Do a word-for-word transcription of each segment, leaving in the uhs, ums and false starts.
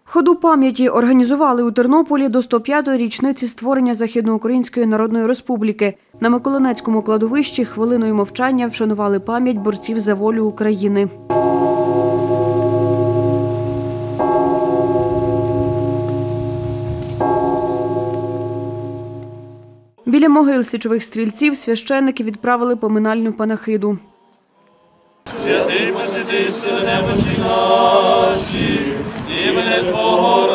Ходу пам'яті організували у Тернополі до сто п'ятої річниці створення Західноукраїнської Народної Республіки. На Миколинецькому кладовищі хвилиною мовчання вшанували пам'ять борців за волю України. Біля могил січових стрільців священники відправили поминальну панахиду. Святий посвяти сили немочі наші, імені Твого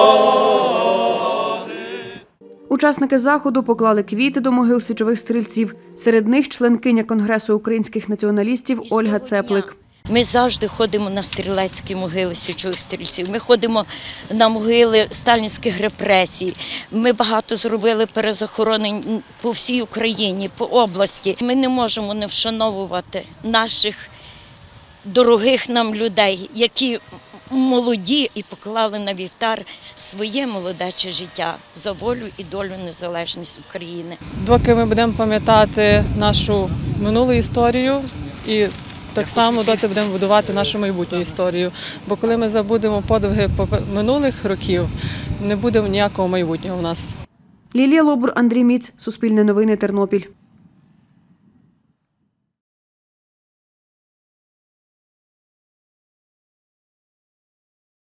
ради. Учасники заходу поклали квіти до могил січових стрільців. Серед них членкиня Конгресу українських націоналістів Ольга Цеплик. Ми завжди ходимо на стрілецькі могили січових стрільців. Ми ходимо на могили сталінських репресій. Ми багато зробили перезахоронень по всій Україні, по області. Ми не можемо не вшановувати наших дорогих нам людей, які молоді і поклали на вівтар своє молодече життя за волю і долю, незалежність України. Доки ми будемо пам'ятати нашу минулу історію і так само доти будемо будувати нашу майбутню історію. Бо коли ми забудемо подвиги минулих років, не буде ніякого майбутнього у нас. Лілія Лобур, Андрій Міц, Суспільне новини, Тернопіль.